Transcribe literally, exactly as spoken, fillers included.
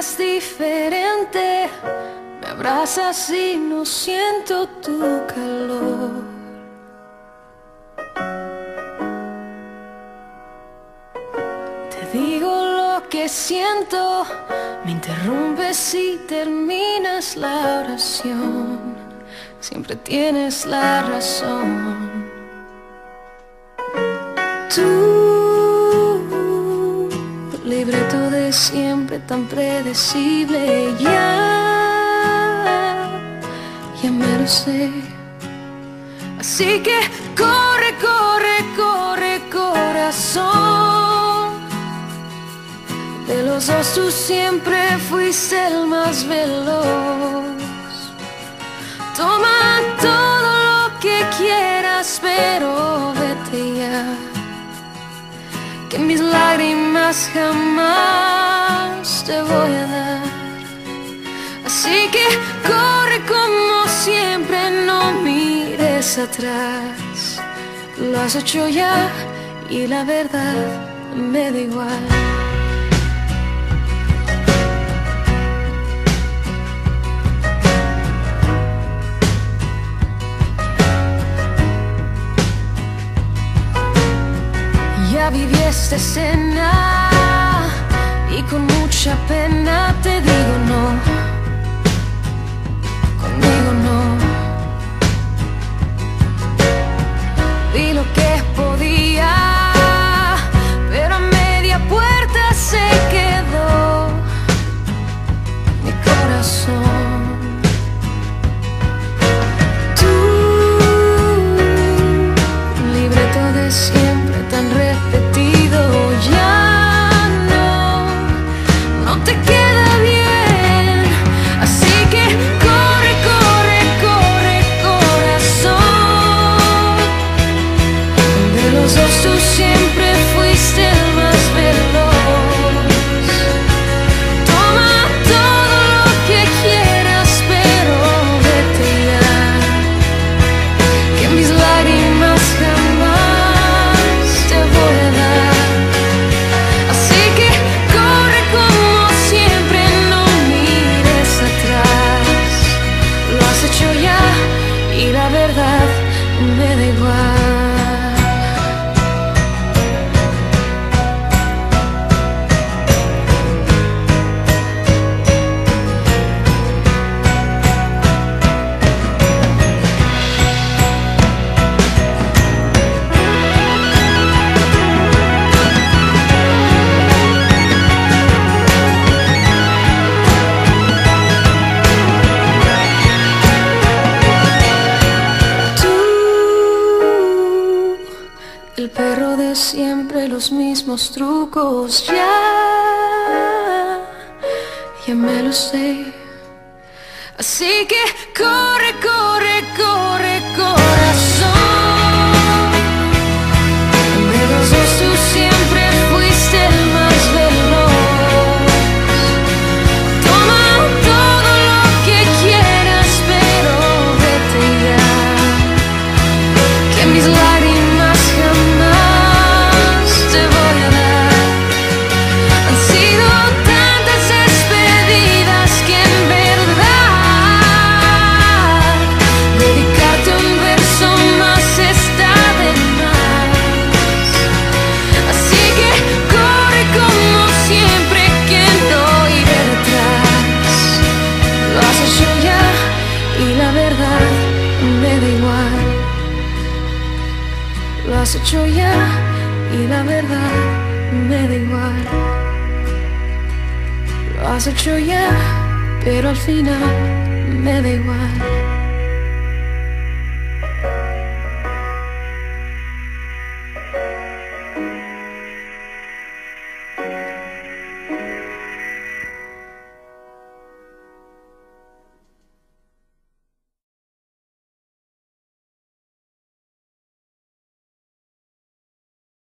miras diferente, me abrazas y no siento tu calor. Te digo lo que siento, me interrumpes y terminas la oración. Siempre tienes la razón. Tú, libreto de siempre tan predecible, ya, ya me lo sé. Así que corre, corre, corre, corazón. De los dos tú siempre fuiste el más veloz. Toma todo lo que quieras, pero vete ya, que mis lágrimas jamás te voy a dar. Así que corre como siempre, no mires atrás. Lo has hecho ya y la verdad me da igual. Ya viví esta escena y con mucha pena te digo no, conmigo no. Vi lo que podía, pero a media puerta se quedó mi corazón. Tú, libreto de siempre tan repetido, ya no, no te queda bien. Así que corre, corre, corre, corazón. De los dos tú siempre fuiste el más veloz. Toma todo lo que quieras, pero vete ya, que mis lágrimas jamás te voy a dar. Así que corre como siempre, no mires atrás. Lo has hecho ya y la verdad me da igual. El perro de siempre, los mismos trucos, ya, ya me lo sé. Así que corre, corre, corre, corazón. De los dos tú siempre fuiste el más veloz. Toma todo lo que quieras, pero vete ya, que mis lágrimas jamás te voy a dar. Han sido tantas despedidas que en verdad dedicarte un verso más está de más. Así que corre como siempre, que no iré detrás. Lo has hecho ya y la verdad me da igual. Lo has hecho ya y la verdad me da igual. Lo has hecho ya, pero al final me da igual.